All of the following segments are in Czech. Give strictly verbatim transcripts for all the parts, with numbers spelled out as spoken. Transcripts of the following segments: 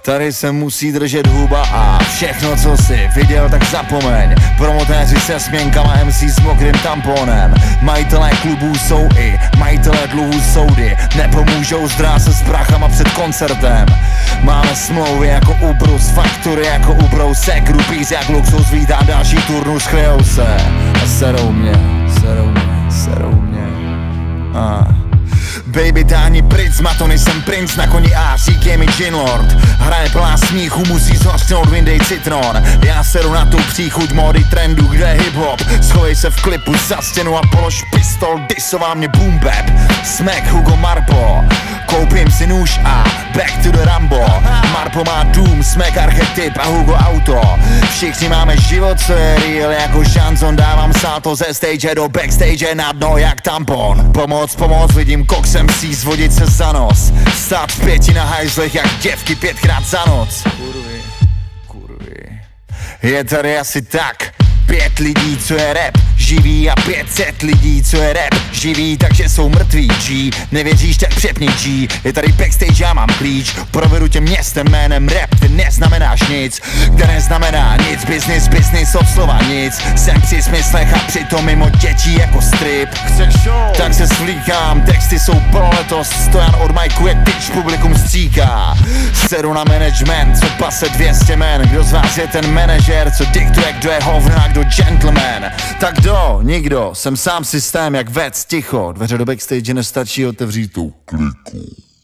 Tady se musí držet huba a všechno, co jsi viděl, tak zapomeň. Promotéři se směnkama, em cé s mokrým tamponem. Majitelé klubů jsou i majitelé dluhů soudy. Nepomůžou zdrát s prachama před koncertem. Máme smlouvy jako ubrus, faktury jako ubrousek, grupíz jak luxus vítá další turnus, chvějou se a serou mě, serou mě, serou mě. A baby, táhni pryč, zmatený jsem princ na koni a říkej mi gin lord. Hraje plná smíchu, musí zhostnout, vyndej citron. Já seru na tu příchuť módy trendu, kde je hip-hop. Schovej se v klipu za stěnu a polož pistol, disová mě boom bap. Smack Hugo Marpo, koupím si nůž a back to the Rambo. Marpo má dům, Smack archetyp a Hugo auto. Všichni máme život, co je real jako šanzon. Dávám salto ze stage do backstage na dno jak tampon. Pomoc, pomoc, vidím koksem si zvodit se za nos. Stát v pěti na hajzlech jak děvky pětkrát za noc. Kurvy, kurvy. Je tady asi tak pět lidí, co je rap živý a pět set lidí, co je rap živý, takže jsou mrtví. G, nevěříš, tak přepni G. Je tady backstage, já mám klíč. Provedu tě městem jménem rap, ty neznamenáš nic, kde neznamená nic. Business, business od slova nic. Jsem při smyslech a přitom mimo dětí jako strip. Chceš show? Tak se svlíkám, texty jsou proletost. Stojan od majku jak tyč, publikum stříká. Sedu na management, co pase dvě stě men. Kdo z vás je ten manažer, co diktuje, kdo je hovna a kdo gentleman? Tak kdo? Nikdo, jsem sám systém jak vec, ticho. Dveře do backstage nestačí otevřít tu kliku.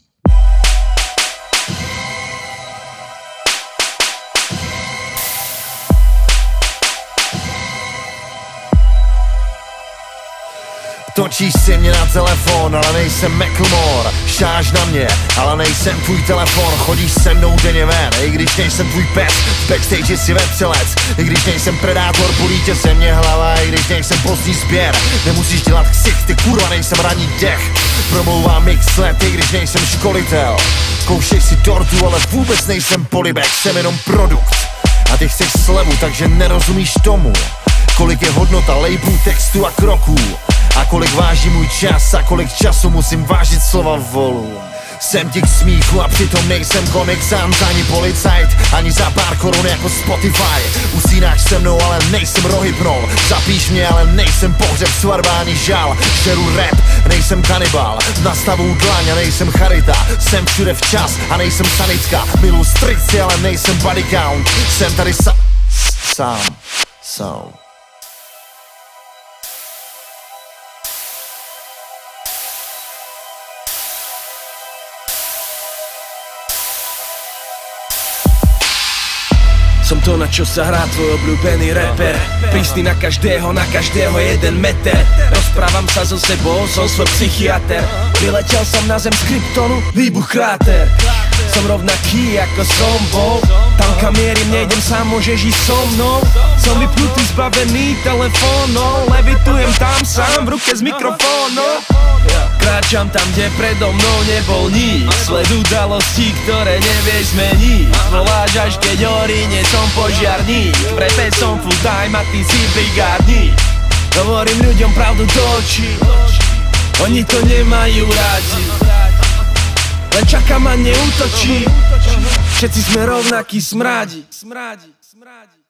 Točíš si mě na telefon, ale nejsem Macklemore. Šáš na mě, ale nejsem tvůj telefon. Chodíš se mnou denně ven, i když nejsem tvůj pes. V backstage si vetřelec, i když nejsem predátor. Bolí tě se mě hlava, i když nejsem pozdní sběr. Nemusíš dělat ksich, ty kurva, nejsem ranní dech. Promlouvám mix let, i když nejsem školitel. Koušej si dortu, ale vůbec nejsem polibek. Jsem jenom produkt a ty chceš slevu, takže nerozumíš tomu, kolik je hodnota labelů, textu a kroků. A kolik váží můj čas a kolik času musím vážit slova volu. Jsem ti k smíchu a přitom nejsem komik sans, ani policajt, ani za pár korun jako Spotify. Usínáš se mnou, ale nejsem rohypnol. Zapíš mě, ale nejsem pohřeb, svatba ani žal. Žeru rap, nejsem kanibal. Nastavu dlaň a nejsem charita. Jsem všude včas a nejsem sanitka. Miluji strici, ale nejsem body count. Jsem tady sa... sám, sám. Som to, na čo sa hrá tvoj obľúbený rapper. Prísny na každého, na každého jeden meter. Rozprávam sa so sebou, som svoj psychiater. Vyletel som na zem z kryptonu, výbuch kráter. Som rovnaký ako som bol. Tam kam mierim, nejdem sám, môžeš ísť so mnou. Som vypnutý, zbavený telefónom. Levitujem tam sám, v ruke s mikrofónom. Kráčam tam, kde predo mnou nebol nik. Sled udalostí, ktoré nevieš zmeniť. Voláš až keď horí, nie som požiarník. V repe som full time a ty si brigádník. Hovorím ľuďom pravdu do očí, oni to nemajú rádi, len čakám a neútočí. Všetci sme rovnakí smrádi.